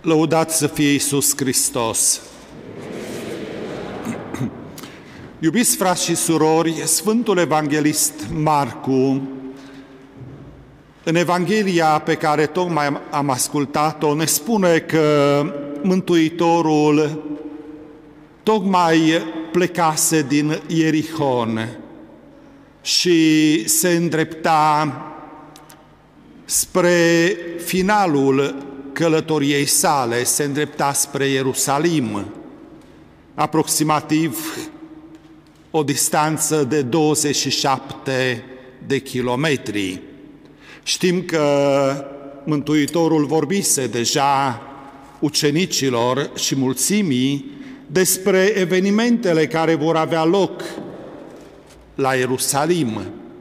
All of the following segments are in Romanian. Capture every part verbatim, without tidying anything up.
Lăudat să fie Iisus Hristos! Iubiți frați și surori, Sfântul Evanghelist Marcu, în Evanghelia pe care tocmai am ascultat-o, ne spune că Mântuitorul tocmai plecase din Ierihon și se îndrepta spre finalul călătoriei sale, se îndrepta spre Ierusalim, aproximativ o distanță de douăzeci și șapte de kilometri. Știm că Mântuitorul vorbise deja ucenicilor și mulțimii despre evenimentele care vor avea loc la Ierusalim.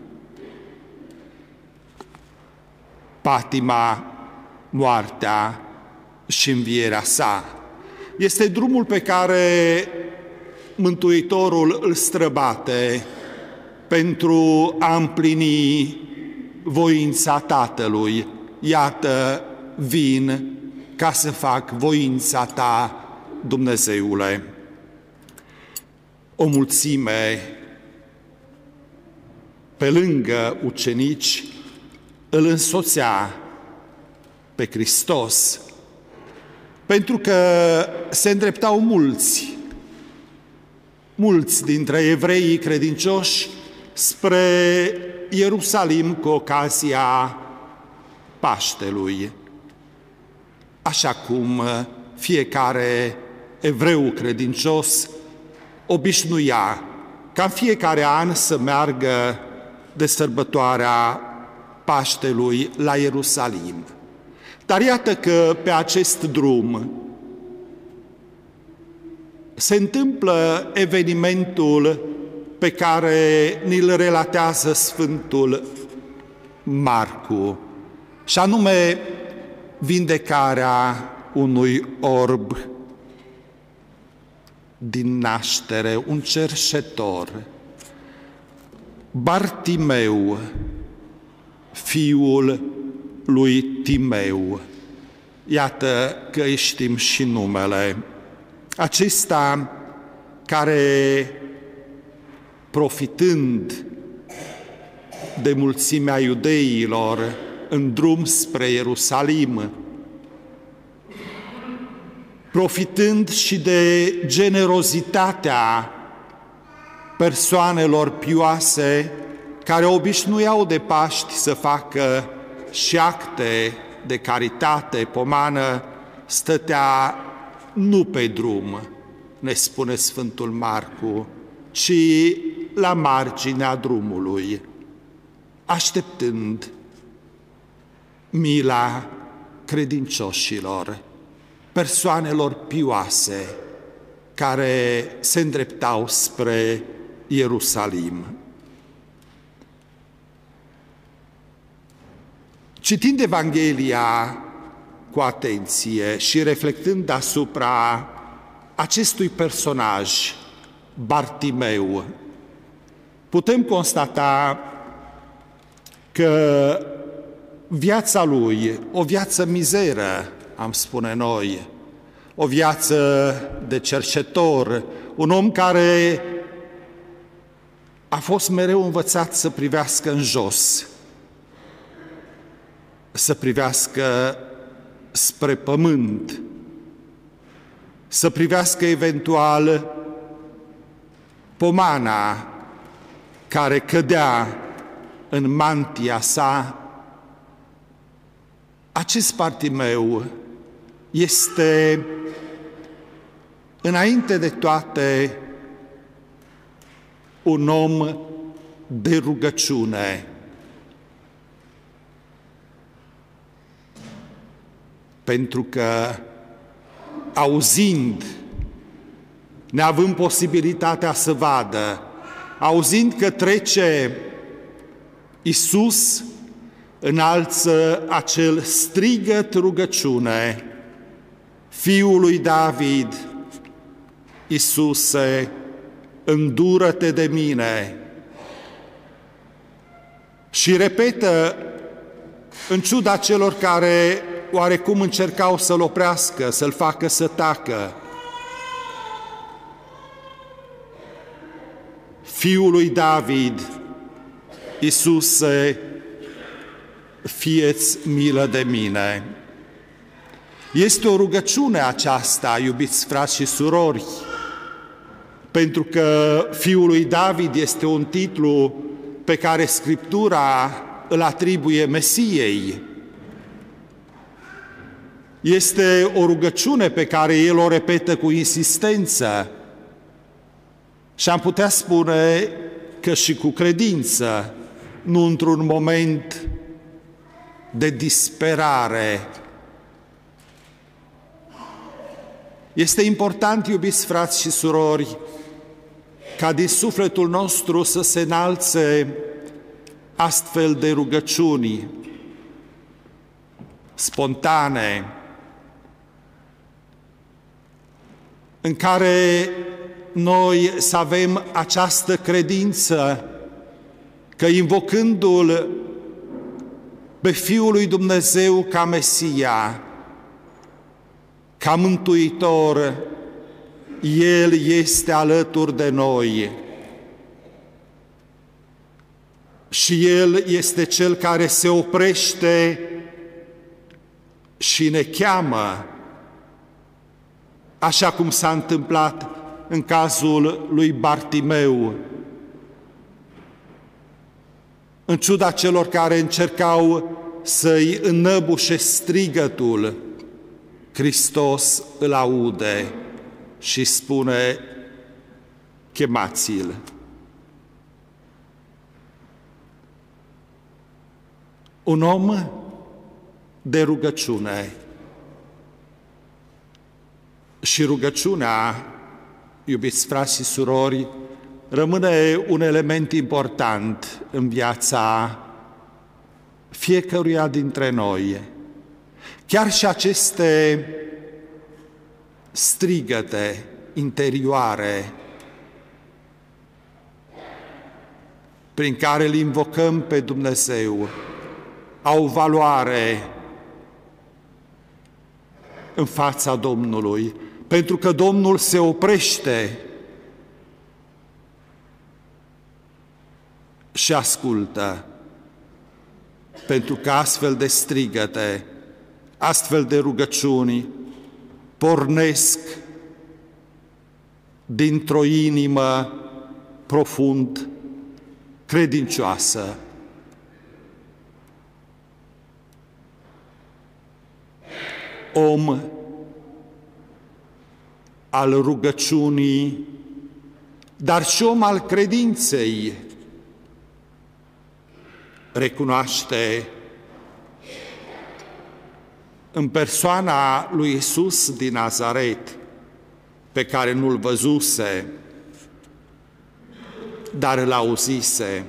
Patima, moartea și învierea sa. Este drumul pe care Mântuitorul îl străbate pentru a împlini voința Tatălui. Iată, vin ca să fac voința ta, Dumnezeule. O mulțime, pe lângă ucenici, îl însoțea pe Hristos, pentru că se îndreptau mulți, mulți dintre evreii credincioși spre Ierusalim cu ocazia Paștelui, așa cum fiecare evreu credincios obișnuia ca în fiecare an să meargă de sărbătoarea Paștelui la Ierusalim. Dar iată că pe acest drum se întâmplă evenimentul pe care ni-l relatează Sfântul Marcu, și anume vindecarea unui orb din naștere, un cerșetor, Bartimeu, fiul lui Timeu. Iată că îi știm și numele. Acesta care, profitând de mulțimea iudeilor în drum spre Ierusalim, profitând și de generozitatea persoanelor pioase care obișnuiau de Paști să facă și acte de caritate pomană, stătea nu pe drum, ne spune Sfântul Marcu, ci la marginea drumului, așteptând mila credincioșilor, persoanelor pioase care se îndreptau spre Ierusalim. Citind Evanghelia cu atenție și reflectând asupra acestui personaj, Bartimeu, putem constata că viața lui, o viață mizeră, am spune noi, o viață de cercetor, un om care a fost mereu învățat să privească în jos, să privească spre pământ, să privească eventual pomana care cădea în mantia sa. Acest Bartimeu este, înainte de toate, un om de rugăciune. Pentru că, auzind, neavând posibilitatea să vadă, auzind că trece Iisus, înalță acel strigăt rugăciune: Fiul lui David, Iisuse, îndură-te de mine. Și repetă, în ciuda celor care oarecum încercau să-L oprească, să-L facă să tacă. Fiul lui David, Iisuse, fie-ți milă de mine. Este o rugăciune aceasta, iubiți frați și surori, pentru că Fiul lui David este un titlu pe care Scriptura îl atribuie Mesiei. Este o rugăciune pe care el o repetă cu insistență și am putea spune că și cu credință, nu într-un moment de disperare. Este important, iubiți frați și surori, ca din sufletul nostru să se înalțe astfel de rugăciuni spontane, în care noi să avem această credință că invocându-L pe Fiul lui Dumnezeu ca Mesia, ca Mântuitor, El este alături de noi și El este Cel care se oprește și ne cheamă, așa cum s-a întâmplat în cazul lui Bartimeu. În ciuda celor care încercau să-i înnăbușe strigătul, Hristos îl aude și spune, chemați-l. Un om de rugăciune. Și rugăciunea, iubiți frați și surori, rămâne un element important în viața fiecăruia dintre noi. Chiar și aceste strigăte interioare prin care îl invocăm pe Dumnezeu au valoare în fața Domnului, pentru că Domnul se oprește și ascultă, pentru că astfel de strigăte, astfel de rugăciuni pornesc dintr-o inimă profund credincioasă. Om al rugăciunii, dar și om al credinței, recunoaște în persoana lui Iisus din Nazaret, pe care nu-L văzuse, dar îl auzise,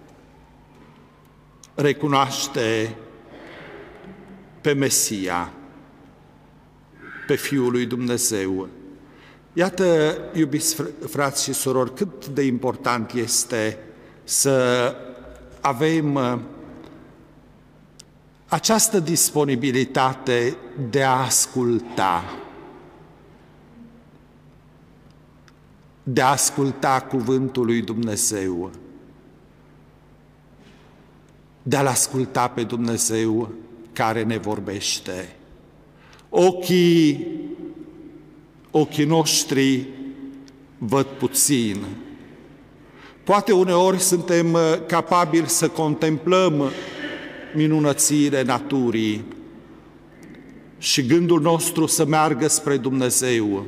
recunoaște pe Mesia, pe Fiul lui Dumnezeu. Iată, iubiți frați și surori, cât de important este să avem această disponibilitate de a asculta, de a asculta cuvântul lui Dumnezeu, de a-L asculta pe Dumnezeu care ne vorbește. Ochii, ochii noștri văd puțin. Poate uneori suntem capabili să contemplăm minunățile naturii și gândul nostru să meargă spre Dumnezeu.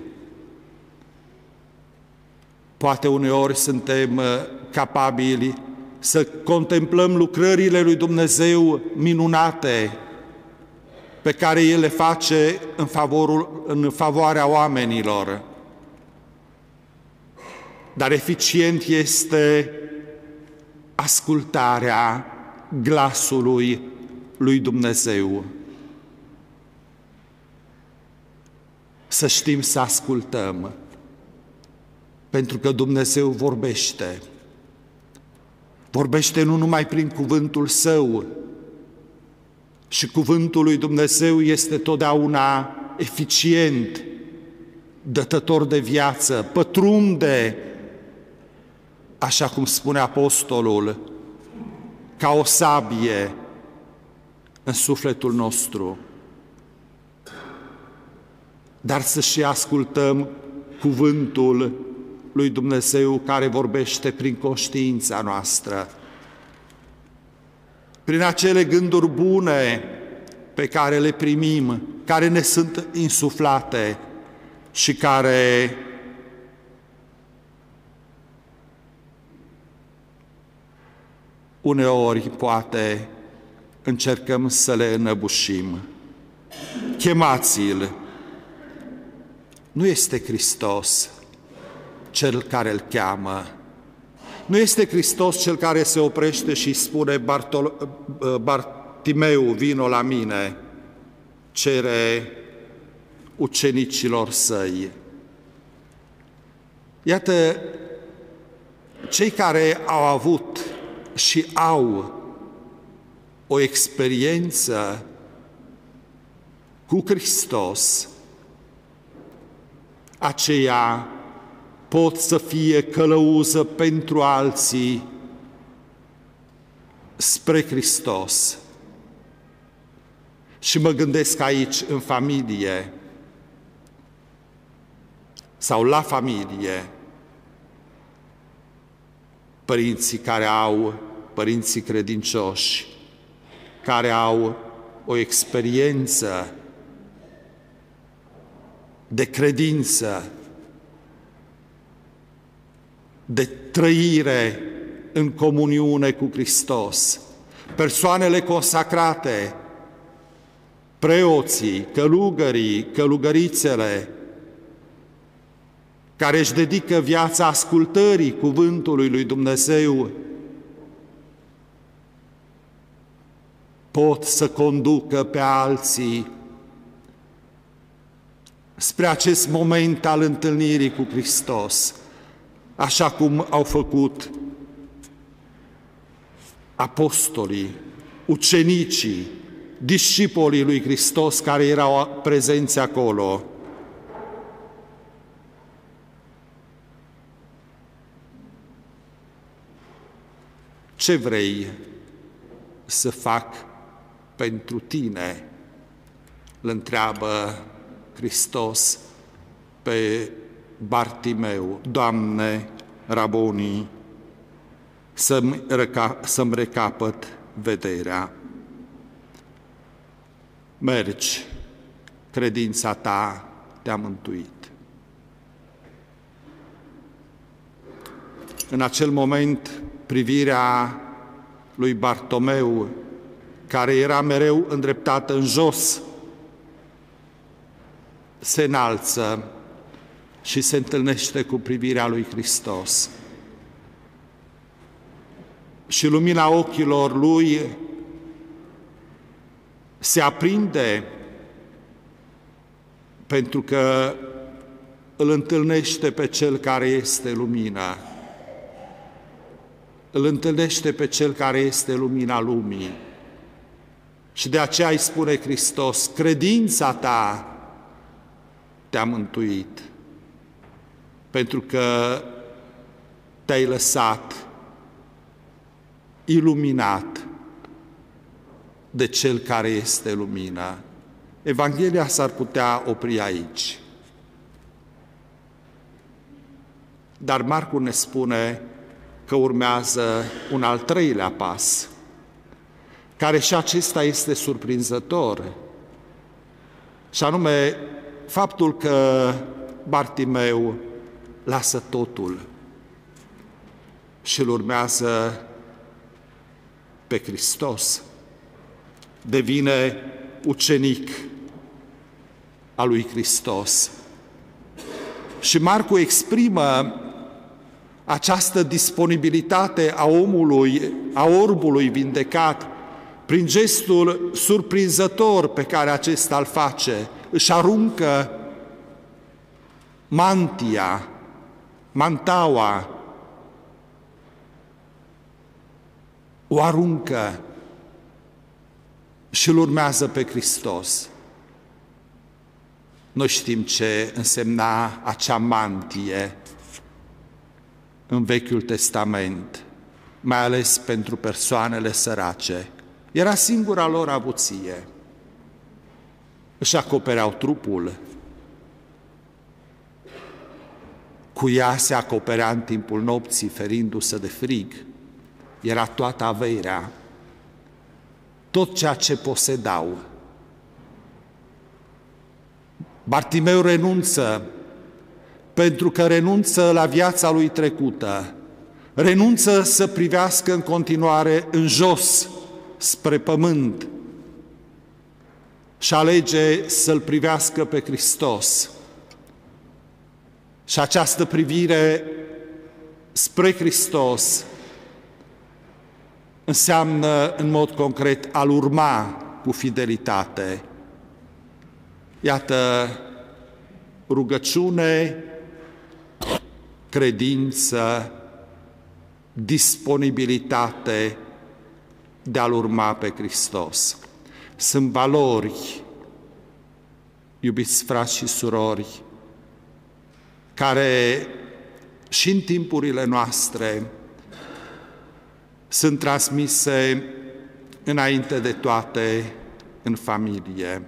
Poate uneori suntem capabili să contemplăm lucrările lui Dumnezeu minunate pe care El le face în, favorul, în favoarea oamenilor. Dar eficient este ascultarea glasului lui Dumnezeu. Să știm să ascultăm, pentru că Dumnezeu vorbește. Vorbește nu numai prin cuvântul Său, Și cuvântul lui Dumnezeu este totdeauna eficient, dătător de viață, pătrunde, așa cum spune apostolul, ca o sabie în sufletul nostru. Dar să și ascultăm cuvântul lui Dumnezeu care vorbește prin conștiința noastră, prin acele gânduri bune pe care le primim, care ne sunt insuflate și care uneori poate încercăm să le înăbușim. Chemați-l! Nu este Hristos cel care îl cheamă. Nu este Hristos cel care se oprește și spune Bartol, Bartimeu, vino la mine, cere ucenicilor săi. Iată, cei care au avut și au o experiență cu Hristos, aceia pot să fie călăuză pentru alții spre Hristos. Și mă gândesc aici în familie sau la familie, părinții care au, părinții credincioși, care au o experiență de credință, de trăire în comuniune cu Hristos, persoanele consacrate, preoții, călugării, călugărițele, care își dedică viața ascultării cuvântului lui Dumnezeu, pot să conducă pe alții spre acest moment al întâlnirii cu Hristos, așa cum au făcut apostolii, ucenicii, discipolii lui Hristos care erau prezenți acolo. Ce vrei să fac pentru tine? Îl întreabă Hristos pe Bartimeu. Doamne, Rabonii, să-mi, reca- să-mi recapăt vederea. Mergi, credința ta te-a mântuit. În acel moment, privirea lui Bartomeu, care era mereu îndreptată în jos, se înalță și se întâlnește cu privirea lui Hristos. Și lumina ochilor lui se aprinde pentru că îl întâlnește pe Cel care este lumina. Îl întâlnește pe Cel care este lumina lumii. Și de aceea îi spune Hristos, credința ta te-a mântuit, pentru că te-ai lăsat iluminat de Cel care este lumina. Evanghelia s-ar putea opri aici. Dar Marcu ne spune că urmează un al treilea pas, care și acesta este surprinzător, și anume faptul că Bartimeu lasă totul și îl urmează pe Hristos, devine ucenic al lui Hristos. Și Marcu exprimă această disponibilitate a omului, a orbului vindecat, prin gestul surprinzător pe care acesta îl face. Își aruncă mantia, mantaua, o aruncă și îl urmează pe Hristos. Noi știm ce însemna acea mantie în Vechiul Testament, mai ales pentru persoanele sărace. Era singura lor avuție. Își acopereau trupul. Cu ea se acoperea în timpul nopții, ferindu-se de frig. Era toată averea, tot ceea ce posedau. Bartimeu renunță, pentru că renunță la viața lui trecută, renunță să privească în continuare în jos, spre pământ, și alege să-L privească pe Hristos. Și această privire spre Hristos înseamnă în mod concret a-L urma cu fidelitate. Iată, rugăciune, credință, disponibilitate de a-L urma pe Hristos. Sunt valori, iubiți frați și surori, care și în timpurile noastre sunt transmise înainte de toate în familie.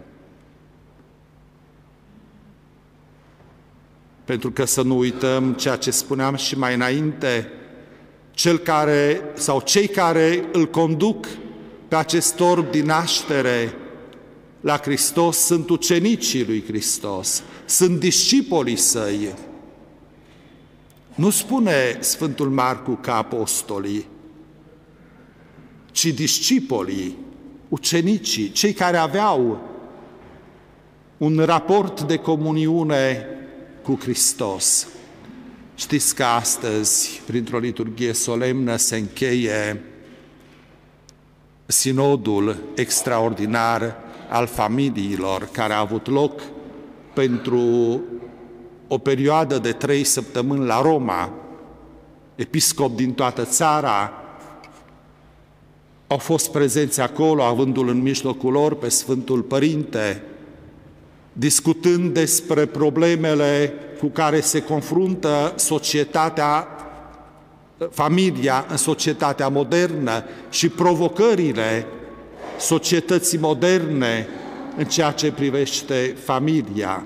Pentru că să nu uităm ceea ce spuneam și mai înainte, cel care sau cei care îl conduc pe acest orb din naștere la Hristos sunt ucenicii lui Hristos, sunt discipolii săi. Nu spune Sfântul Marcu ca apostolii, ci discipolii, ucenicii, cei care aveau un raport de comuniune cu Hristos. Știți că astăzi, printr-o liturghie solemnă, se încheie sinodul extraordinar al familiilor, care a avut loc pentru o perioadă de trei săptămâni la Roma. Episcopi din toată țara au fost prezenți acolo, avându-l în mijlocul lor pe Sfântul Părinte, discutând despre problemele cu care se confruntă societatea, familia în societatea modernă și provocările societății moderne în ceea ce privește familia.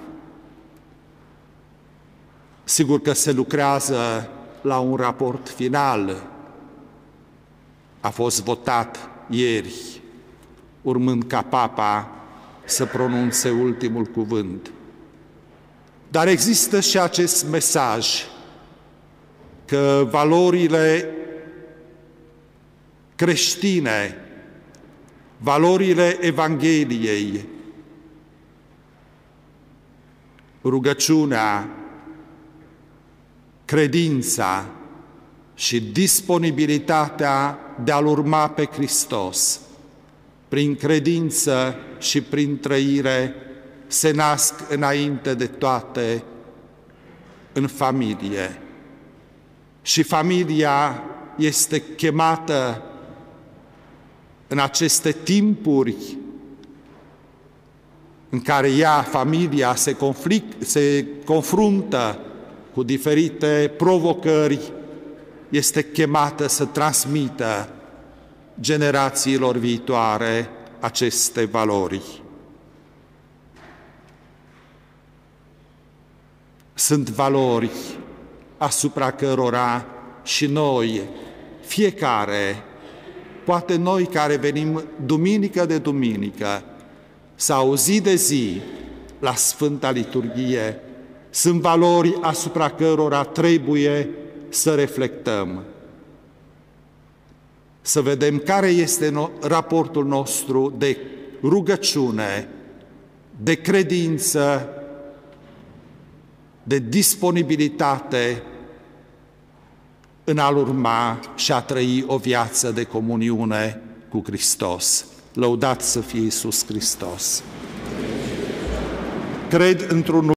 Sigur că se lucrează la un raport final. A fost votat ieri, urmând ca Papa să pronunțe ultimul cuvânt. Dar există și acest mesaj că valorile creștine, valorile Evangheliei, rugăciunea, credința și disponibilitatea de a-L urma pe Hristos, prin credință și prin trăire, se nasc înainte de toate în familie. Și familia este chemată în aceste timpuri în care ea, familia, se, conflict, se confruntă cu diferite provocări, este chemată să transmită generațiilor viitoare aceste valori. Sunt valori asupra cărora și noi, fiecare, poate noi care venim duminică de duminică sau zi de zi la Sfânta Liturghie, sunt valori asupra cărora trebuie să reflectăm, să vedem care este raportul nostru de rugăciune, de credință, de disponibilitate în a-L urma și a trăi o viață de comuniune cu Hristos. Lăudat să fie Iisus Hristos! Cred într-un